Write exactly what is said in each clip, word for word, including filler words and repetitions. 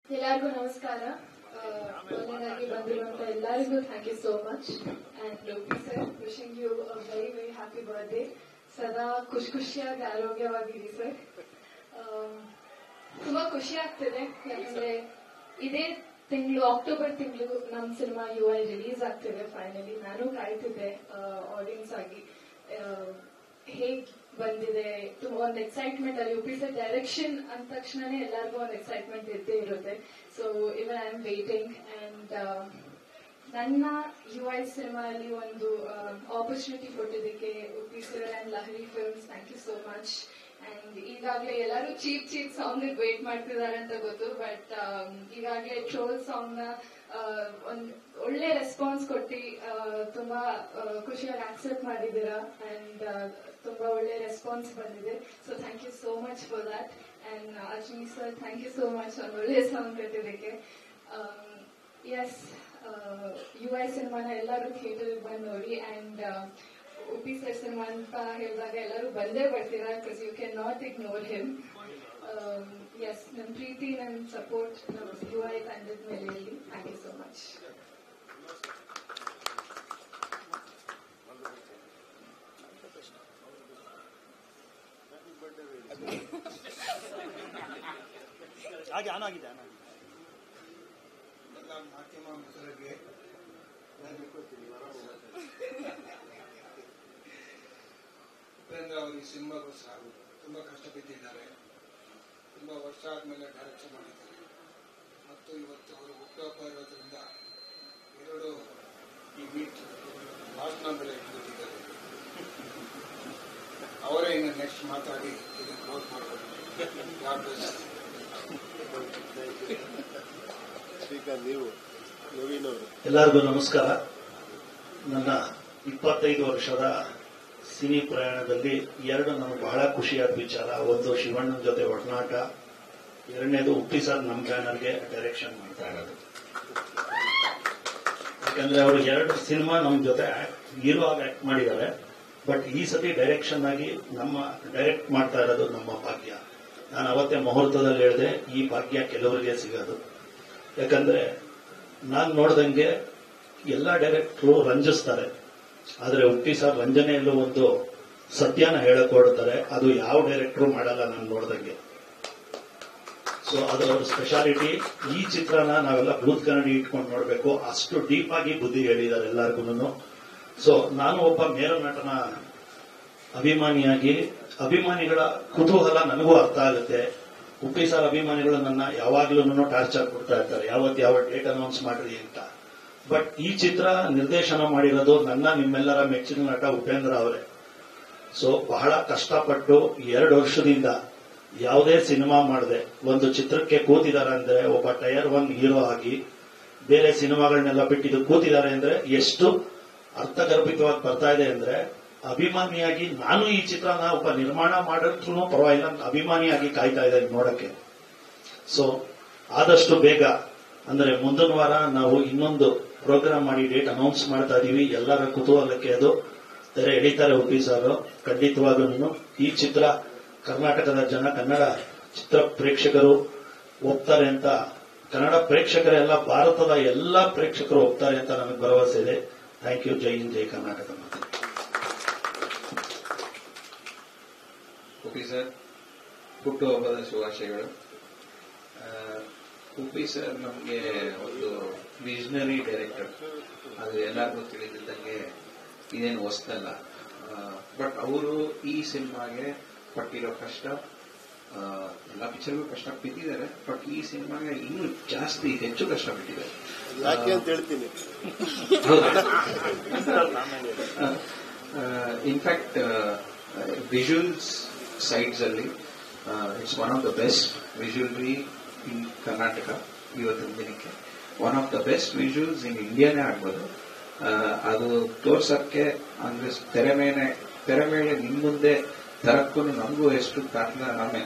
ಎಲ್ಲರಿಗೂ ನಮಸ್ಕಾರ. ಮೊದಲನೇದಾಗಿ ಬಂದಿರುವಂತ ಎಲ್ಲರಿಗೂ thank you so much. And Loki sir, wishing you very very happy birthday. ಸದಾ ಖುಷಿ ಖುಷಿಯಾಗಿ ಆರೋಗ್ಯವಾಗಿರಿ ಸರ್. ತುಂಬಾ ಖುಷಿ ಆಗ್ತಿದೆ ಯಾಕಂದ್ರೆ ಇದೇ ತಿಂಗಳು ಅಕ್ಟೋಬರ್ ತಿಂಗಳು ನಮ್ಮ ಸಿನಿಮಾ ಯು ಐ ರಿಲೀಸ್ ಆಗ್ತಿದೆ. ಫೈನಲಿ ನಾನು ಕಾಯ್ತಿದ್ದೆ ಆಡಿಯನ್ಸ್ ಆಗಿ ಹೇಗ್ ಬಂದಿದೆ. ತುಂಬಾ ಒಂದು ಎಕ್ಸೈಟ್ಮೆಂಟ್ ಅಲ್ಲಿ ಯು ಪಿ ಸರ್ ಡೈರೆಕ್ಷನ್ ಅಂದ ತಕ್ಷಣನೇ ಎಲ್ಲರಿಗೂ ಒಂದು ಎಕ್ಸೈಟ್ಮೆಂಟ್ ಇದ್ದೇ ಇರುತ್ತೆ. So even I am waiting. And ನನ್ನ ಯು ಐ ಸಿನಿಮಾ ಅಲ್ಲಿ ಒಂದು ಆಪರ್ಚುನಿಟಿ ಕೊಟ್ಟಿದ್ದಕ್ಕೆ U P sir and Lahari films thank you so much. And ಈಗಾಗಲೇ ಎಲ್ಲರೂ ಚೀಪ್ ಚೀಪ್ ಸಾಂಗ್ ವೇಟ್ ಮಾಡ್ತಿದ್ದಾರೆ ಅಂತ ಗೊತ್ತು, ಬಟ್ ಈಗಾಗಲೇ ಟ್ರೋಲ್ ಸಾಂಗ್ ನ ಒಂದ್ ಒಳ್ಳೆ ರೆಸ್ಪಾನ್ಸ್ ಕೊಟ್ಟು ತುಂಬಾ ಖುಷಿಯಾಗಿ ಆಕ್ಸೆಪ್ಟ್ ಮಾಡಿದ್ದೀರಾ. ಅಂಡ್ ತುಂಬಾ ಒಳ್ಳೆ ರೆಸ್ಪಾನ್ಸ್ ಬಂದಿದೆ. So thank you so much for that. And Ashwini sir thank you so much ಒಂದು ಒಳ್ಳೆ ಸಾಂಗ್ ಕೊಟ್ಟಿದ್ದಕ್ಕೆ. ಎಸ್, ಯು ಐ ಸಿನಿಮಾನ ಎಲ್ಲರೂ ಥಿಯೇಟರ್ ಬಂದು ನೋಡಿ. ಅಂಡ್ ಉಪಿ ಸರ್ ಸಿನಿಮಾ ಅಂತ ಹೇಳಿದಾಗ ಎಲ್ಲರೂ ಬಂದೇ ಬರ್ತೀರಾ, because you can not ignore him. Yes, ನನ್ನ ಪ್ರೀತಿ ನನ್ನ ಸಪೋರ್ಟ್ ನಮ್ಮ ಯು ಐ ತಂಡದ ಮೇಲೆ ಇರಲಿ. Thank you so much. ಹಾಗೆ ಆನ್ ಆಗಿದೆ ಆನ್ ಆಗಿದೆ ಎಲ್ಲ ಮಾಧ್ಯಮ ಮಿತ್ರರಿಗೆ ಉಪೇಂದ್ರ ಅವರು ಈ ಸಿನಿಮಾಗೋಸ್ಕರ ತುಂಬಾ ಕಷ್ಟಪಟ್ಟಿದ್ದಾರೆ. ತುಂಬಾ ವರ್ಷ ಆದ್ಮೇಲೆ ಡೈರೆಕ್ಷನ್ ಮಾಡಿದ್ದಾರೆ ಮತ್ತು ಇವತ್ತು ಅವರು ಹುಟ್ಟುಹಬ್ಬ ಇರೋದ್ರಿಂದ ಎರಡು ಈ ಮೀಟ್ ಭಾಷಣ ಬೆಲೆ ಇಟ್ಬಿಟ್ಟಿದ್ದಾರೆ. ಅವರೇ ಇನ್ನು ನೆಕ್ಸ್ಟ್ ಮಾತಾಡಿ ಇದನ್ನು ಕ್ಲೋಸ್ ಮಾಡಬಹುದು. ಎಲ್ಲರಿಗೂ ನಮಸ್ಕಾರ. ನನ್ನ ಇಪ್ಪತ್ತೈದು ವರ್ಷದ ಸಿನಿ ಪ್ರಯಾಣದಲ್ಲಿ ಎರಡು ನನಗೆ ಬಹಳ ಖುಷಿಯಾದ ವಿಚಾರ. ಒಂದು ಶಿವಣ್ಣನ ಜೊತೆ ಒಡನಾಟ, ಎರಡನೇದು ಉಪ್ಪಿ ಸರ್ ನಮ್ಮ ಬ್ಯಾನರ್ಗೆ ಡೈರೆಕ್ಷನ್ ಮಾಡ್ತಾ ಇರೋದು. ಯಾಕಂದ್ರೆ ಅವರು ಎರಡು ಸಿನಿಮಾ ನಮ್ಮ ಜೊತೆ ಹೀರೋ ಆಗಿ ಆಕ್ಟ್ ಮಾಡಿದ್ದಾರೆ, ಬಟ್ ಈ ಸತಿ ಡೈರೆಕ್ಷನ್ ಆಗಿ ನಮ್ಮ ಡೈರೆಕ್ಟ್ ಮಾಡ್ತಾ ಇರೋದು ನಮ್ಮ ಭಾಗ್ಯ. ನಾನು ಅವತ್ತೇ ಮುಹೂರ್ತದಲ್ಲಿ ಹೇಳಿದೆ, ಈ ಭಾಗ್ಯ ಕೆಲವರಿಗೆ ಸಿಗೋದು. ಯಾಕಂದ್ರೆ ನಾನು ನೋಡ್ದಂಗೆ ಎಲ್ಲ ಡೈರೆಕ್ಟರು ರಂಜಿಸ್ತಾರೆ, ಆದರೆ ಉಪ್ಪಿ ಸರ್ ರಂಜನೆಯಲ್ಲೂ ಒಂದು ಸತ್ಯನ ಹೇಳಕ್ ಹೊರಡ್ತಾರೆ. ಅದು ಯಾವ ಡೈರೆಕ್ಟರು ಮಾಡಲ್ಲ ನಾನು ನೋಡ್ದಂಗೆ. ಸೊ ಅದು ಅವ್ರ ಸ್ಪೆಷಾಲಿಟಿ. ಈ ಚಿತ್ರನ ನಾವೆಲ್ಲ ಬೂತ್ ಕನ್ನಡಿ ಇಟ್ಕೊಂಡು ನೋಡ್ಬೇಕು, ಅಷ್ಟು ಡೀಪ್ ಆಗಿ ಬುದ್ಧಿ ಹೇಳಿದ್ದಾರೆ ಎಲ್ಲರಿಗೂ. ಸೊ ನಾನು ಒಬ್ಬ ಮೇರು ನಟನ ಅಭಿಮಾನಿಯಾಗಿ ಅಭಿಮಾನಿಗಳ ಕುತೂಹಲ ನನಗೂ ಅರ್ಥ ಆಗುತ್ತೆ. ಉಪ್ಪಿ ಸರ್ ಅಭಿಮಾನಿಗಳು ನನ್ನ ಯಾವಾಗ್ಲೂ ಟಾರ್ಚರ್ ಕೊಡ್ತಾ ಇರ್ತಾರೆ, ಯಾವತ್ತು ಯಾವ ಡೇಟ್ ಅನೌನ್ಸ್ ಮಾಡ್ರಿ ಅಂತ. ಬಟ್ ಈ ಚಿತ್ರ ನಿರ್ದೇಶನ ಮಾಡಿರೋದು ನನ್ನ ನಿಮ್ಮೆಲ್ಲರ ಮೆಚ್ಚಿನ ನಟ ಉಪೇಂದ್ರ ಅವರೇ. ಸೊ ಬಹಳ ಕಷ್ಟಪಟ್ಟು ಎರಡು ವರ್ಷದಿಂದ ಯಾವುದೇ ಸಿನಿಮಾ ಮಾಡದೆ ಒಂದು ಚಿತ್ರಕ್ಕೆ ಕೂತಿದ್ದಾರೆ ಅಂದ್ರೆ, ಒಬ್ಬ ಟೈರ್ ಒನ್ ಹೀರೋ ಆಗಿ ಬೇರೆ ಸಿನಿಮಾಗಳನ್ನೆಲ್ಲ ಬಿಟ್ಟಿದ್ದು ಕೂತಿದ್ದಾರೆ ಅಂದ್ರೆ ಎಷ್ಟು ಅರ್ಥಗರ್ಭಿತವಾಗಿ ಬರ್ತಾ ಇದೆ ಅಂದ್ರೆ, ಅಭಿಮಾನಿಯಾಗಿ ನಾನು ಈ ಚಿತ್ರನ ಒಬ್ಬ ನಿರ್ಮಾಣ ಮಾಡಿದ್ರು ಪರವಾಗಿಲ್ಲ, ಅಭಿಮಾನಿಯಾಗಿ ಕಾಯ್ತಾ ಇದ್ದೇನೆ ನೋಡಕ್ಕೆ. ಸೊ ಆದಷ್ಟು ಬೇಗ ಅಂದ್ರೆ ಮುಂದಿನ ವಾರ ನಾವು ಇನ್ನೊಂದು ಪ್ರೋಗ್ರಾಮ್ ಮಾಡಿ ಡೇಟ್ ಅನೌನ್ಸ್ ಮಾಡ್ತಾ ಇದೀವಿ. ಎಲ್ಲರ ಕುತೂಹಲಕ್ಕೆ ಅದು ತೆರೆ ಎಳಿತಾರೆ ಉಪ್ಪಿ ಸರ್. ಖಂಡಿತವಾಗೂ ಈ ಚಿತ್ರ ಕರ್ನಾಟಕದ ಜನ, ಕನ್ನಡ ಚಿತ್ರ ಪ್ರೇಕ್ಷಕರು ಒಪ್ತಾರೆ ಅಂತ, ಕನ್ನಡ ಪ್ರೇಕ್ಷಕರೆಲ್ಲ ಭಾರತದ ಎಲ್ಲ ಪ್ರೇಕ್ಷಕರು ಒಪ್ತಾರೆ ಅಂತ ನನಗೆ ಭರವಸೆ ಇದೆ. Thank you. Jai Hind, Jai Karnataka. Uppi sir ಹುಟ್ಟುಹಬ್ಬದ ಶುಭಾಶಯಗಳು. ಉಪ್ಪಿ ಸರ್ ನಮಗೆ ಒಂದು ವಿಷನರಿ ಡೈರೆಕ್ಟರ್, ಅದು ಎಲ್ಲರಿಗೂ ತಿಳಿದಿದ್ದಂಗೆ ಇದೇನು ಹೊಸದಲ್ಲ. ಬಟ್ ಅವರು ಈ ಸಿನಿಮಾಗೆ ಪಟ್ಟಿರೋ ಕಷ್ಟ, ಎಲ್ಲ ಪಿಕ್ಚರ್ಗೂ ಕಷ್ಟ ಬಿದ್ದಿದ್ದಾರೆ, ಬಟ್ ಈ ಸಿನಿಮಾಗೆ ಇನ್ನೂ ಜಾಸ್ತಿ ಹೆಚ್ಚು ಕಷ್ಟ ಬಿಟ್ಟಿದ್ದಾರೆ. ಯಾಕೆ ಅಂತ ಹೇಳ್ತೀನಿ. ಇನ್ಫ್ಯಾಕ್ಟ್ ವಿಜುವಲ್ಸ್ ಸೈಡ್ಸ್ ಅಲ್ಲಿ it's one of the best visually in Karnataka ಇವತ್ತಿನ ದಿನಕ್ಕೆ. One of the best visuals in ಇಂಡಿಯಾನೇ ಆಗ್ಬೋದು. ಅದು ತೋರ್ಸಕ್ಕೆ ಅಂದ್ರೆ ತೆರೆ ಮೇಲೆ ತೆರೆ ಮೇಲೆ ನಿಮ್ ಮುಂದೆ ತರಕ್ಕೂ ನಮಗೂ ಎಷ್ಟು ಕಾತರ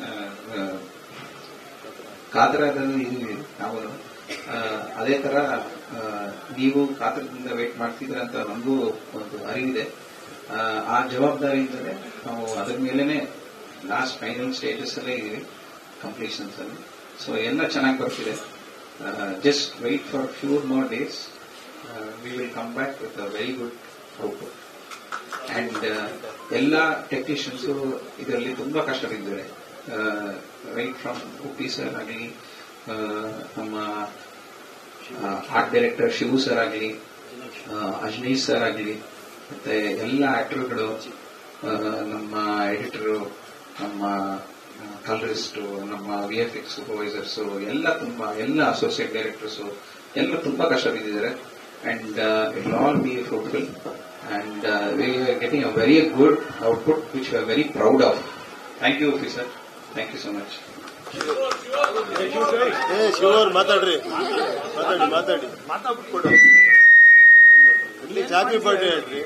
ಕಾತರದಲ್ಲಿ ಇದೀವಿ ನಾವು. ಅದೇ ತರ ನೀವು ಕಾತರದಿಂದ ವೇಟ್ ಮಾಡ್ತಿದ್ರ ಅಂತ ನಮಗೂ ಒಂದು ಅರಿವಿದೆ. ಆ ಜವಾಬ್ದಾರಿಯಿಂದಲೇ ನಾವು ಅದರ ಮೇಲೆನೆ ಲಾಸ್ಟ್ ಫೈನಲ್ ಸ್ಟೇಜಸ್ ಅಲ್ಲೇ ಇದೀವಿ, ಕಂಪ್ಲೀಷನ್ಸ್ ಅಲ್ಲಿ. ಸೊ ಎಲ್ಲ ಚೆನ್ನಾಗಿ ಬರ್ತಿದೆ. Uh, just wait for a few more days. Uh, we will come back with a very good output. And uh, ಎಲ್ಲ ಟೆಕ್ನಿಷಿಯನ್ಸು ಇದರಲ್ಲಿ ತುಂಬಾ ಕಷ್ಟ ಬಿದ್ದಿದ್ದಾರೆ. ರೈಟ್ ಫ್ರಮ್ ಉಪ್ಪಿ ಸರ್ ಆಗಲಿ, ನಮ್ಮ ಆರ್ಟ್ ಡೈರೆಕ್ಟರ್ ಶಿವು ಸರ್ ಆಗಲಿ, ಅಜ್ನೀಶ್ ಸರ್ ಆಗಲಿ, ಮತ್ತೆ ಎಲ್ಲ ಆಕ್ಟರ್ಗಳು, ನಮ್ಮ ಎಡಿಟರು, ನಮ್ಮ ಕಲರಿಸ್ಟು, ನಮ್ಮ ವಿ ಎಫ್ ಎಕ್ಸ್ ಸೂಪರ್ವೈಸರ್ಸು ಎಲ್ಲ ತುಂಬಾ, ಎಲ್ಲ ಅಸೋಸಿಯೇಟ್ ಡೈರೆಕ್ಟರ್ಸು ಎಲ್ಲ ತುಂಬಾ ಕಷ್ಟ ಬಿದ್ದಿದ್ದಾರೆ. And it will all be fruitful and uh, we are getting a very good output which we are very proud of. Thank you, officer. Thank you so much. Hey, sure, matadri. Matadi, matadi. Matappukodu. Illi happy birthday ಹೇಳ್ರಿ.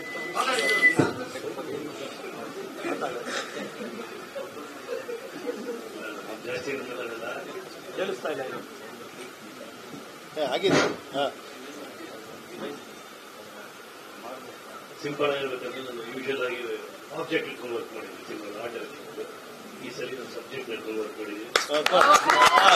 ಕೇಳಿಸ್ತಾ ಇಲ್ಲ. ಏ ಆಗಿದೆ. ಹಾ. Simple ಆಗಿರ್ಬೇಕಂದ್ರೆ ನಾನು usual ಆಗಿ object work ಮಾಡಿದ್ವಿ, simple art. ಈ ಸಲ ನಾನು ಸಬ್ಜೆಕ್ಟ್ ವರ್ಕ್ ಮಾಡಿದ್ವಿ.